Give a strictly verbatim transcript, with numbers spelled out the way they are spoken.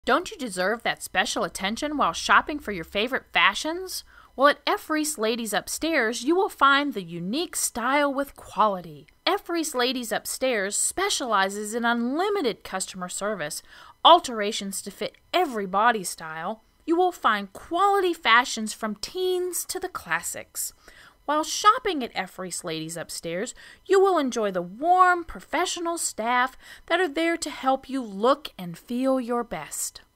Don't you deserve that special attention while shopping for your favorite fashions? Well, at F. Rees Ladies Upstairs, you will find the unique style with quality. F. Rees Ladies Upstairs specializes in unlimited customer service, alterations to fit every body style. You will find quality fashions from teens to the classics. While shopping at F. Rees Ladies Upstairs, you will enjoy the warm, professional staff that are there to help you look and feel your best.